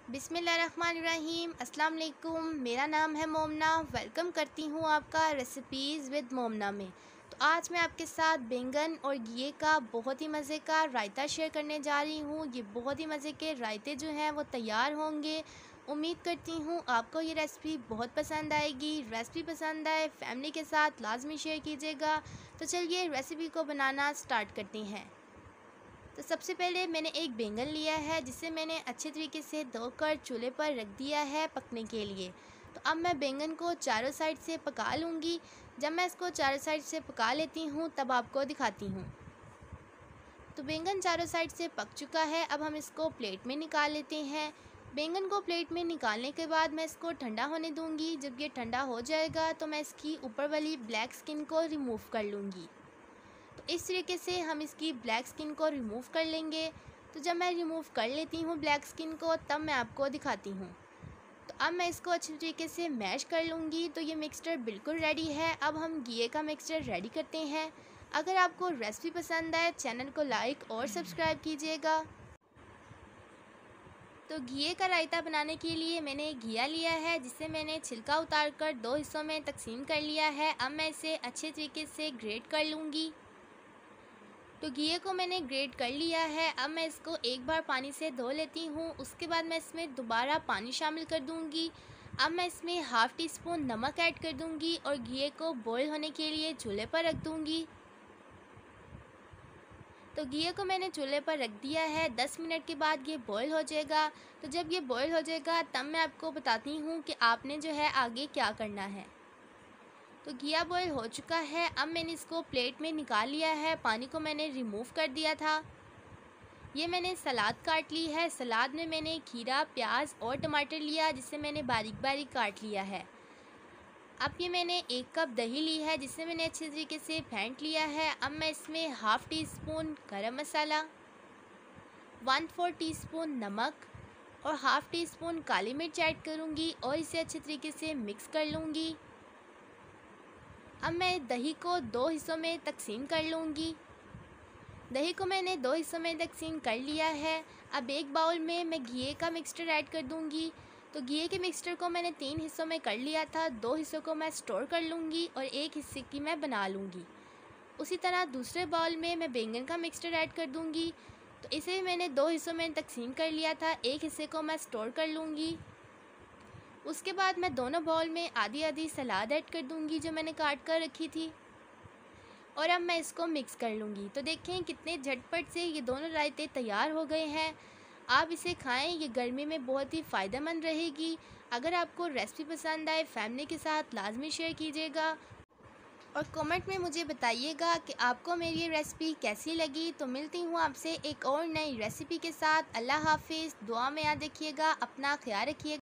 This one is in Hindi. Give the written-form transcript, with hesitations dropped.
बिस्मिल्लाहिर्रहमानिर्रहीम। अस्सलाम वालेकुम। मेरा नाम है मोमना। वेलकम करती हूँ आपका रेसिपीज़ विद मोमना में। तो आज मैं आपके साथ बैंगन और घिए का बहुत ही मज़े का रायता शेयर करने जा रही हूँ। ये बहुत ही मज़े के रायते जो हैं वो तैयार होंगे। उम्मीद करती हूँ आपको ये रेसिपी बहुत पसंद आएगी। रेसिपी पसंद आए फैमिली के साथ लाजमी शेयर कीजिएगा। तो चलिए रेसिपी को बनाना स्टार्ट करते हैं। तो सबसे पहले मैंने एक बैंगन लिया है जिसे मैंने अच्छे तरीके से धोकर चूल्हे पर रख दिया है पकने के लिए। तो अब मैं बैंगन को चारों साइड से पका लूँगी। जब मैं इसको चारों साइड से पका लेती हूँ तब आपको दिखाती हूँ। तो बैंगन चारों साइड से पक चुका है। अब हम इसको प्लेट में निकाल लेते हैं। बैंगन को प्लेट में निकालने के बाद मैं इसको ठंडा होने दूँगी। जब ये ठंडा हो जाएगा तो मैं इसकी ऊपर वाली ब्लैक स्किन को रिमूव कर लूँगी। तो इस तरीके से हम इसकी ब्लैक स्किन को रिमूव कर लेंगे। तो जब मैं रिमूव कर लेती हूँ ब्लैक स्किन को तब मैं आपको दिखाती हूँ। तो अब मैं इसको अच्छी तरीके से मैश कर लूँगी। तो ये मिक्सचर बिल्कुल रेडी है। अब हम घिए का मिक्सचर रेडी करते हैं। अगर आपको रेसिपी पसंद आए चैनल को लाइक और सब्सक्राइब कीजिएगा। तो घिए का रायता बनाने के लिए मैंने घिया लिया है जिसे मैंने छिलका उतार कर 2 हिस्सों में तकसीम कर लिया है। अब मैं इसे अच्छे तरीके से ग्रेट कर लूँगी। तो घिए को मैंने ग्रेट कर लिया है। अब मैं इसको एक बार पानी से धो लेती हूँ। उसके बाद मैं इसमें दोबारा पानी शामिल कर दूँगी। अब मैं इसमें हाफ़ टी स्पून नमक ऐड कर दूँगी और घिए को बॉईल होने के लिए चूल्हे पर रख दूँगी। तो घिए को मैंने चूल्हे पर रख दिया है। 10 मिनट के बाद ये बॉईल हो जाएगा। तो जब ये बॉईल हो जाएगा तब मैं आपको बताती हूँ कि आपने जो है आगे क्या करना है। तो घिया बॉईल हो चुका है। अब मैंने इसको प्लेट में निकाल लिया है। पानी को मैंने रिमूव कर दिया था। ये मैंने सलाद काट ली है। सलाद में मैंने खीरा, प्याज और टमाटर लिया जिसे मैंने बारीक बारीक काट लिया है। अब ये मैंने 1 कप दही ली है जिसे मैंने अच्छे तरीके से फेंट लिया है। अब मैं इसमें हाफ़ टी स्पून गरम मसाला, 1/4 टीस्पून नमक और हाफ़ टी स्पून काली मिर्च ऐड करूँगी और इसे अच्छे तरीके से मिक्स कर लूँगी। अब मैं दही को 2 हिस्सों में तकसीम कर लूँगी। दही को मैंने 2 हिस्सों में तकसीम कर लिया है। अब एक बाउल में मैं घिए का मिक्सचर ऐड कर दूँगी। तो घिए के मिक्सचर को मैंने 3 हिस्सों में कर लिया था। 2 हिस्सों को मैं स्टोर कर लूँगी और 1 हिस्से की मैं बना लूँगी। उसी तरह दूसरे बाउल में मैं बैंगन का मिक्सचर ऐड कर दूँगी। तो इसे भी मैंने 2 हिस्सों में तकसीम कर लिया था। 1 हिस्से को मैं स्टोर कर लूँगी। उसके बाद मैं दोनों बाउल में आधी आधी सलाद ऐड कर दूँगी जो मैंने काट कर रखी थी। और अब मैं इसको मिक्स कर लूँगी। तो देखें कितने झटपट से ये दोनों रायते तैयार हो गए हैं। आप इसे खाएं, ये गर्मी में बहुत ही फ़ायदेमंद रहेगी। अगर आपको रेसिपी पसंद आए फैमिली के साथ लाजमी शेयर कीजिएगा और कमेंट में मुझे बताइएगा कि आपको मेरी ये रेसिपी कैसी लगी। तो मिलती हूँ आपसे एक और नई रेसिपी के साथ। अल्लाह हाफिज़। दुआ में याद रखिएगा, अपना ख्याल रखिएगा।